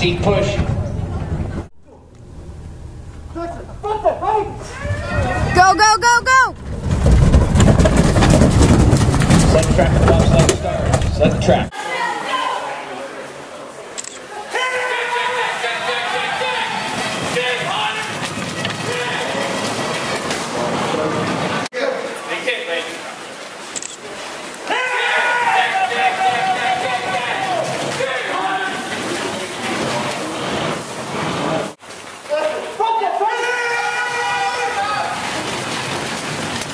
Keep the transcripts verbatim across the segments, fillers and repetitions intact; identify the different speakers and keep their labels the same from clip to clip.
Speaker 1: Keep pushing.
Speaker 2: Go, go, go, go!
Speaker 1: Set the track at the left start. Set the track.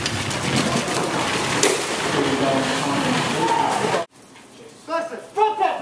Speaker 3: Listen, front that!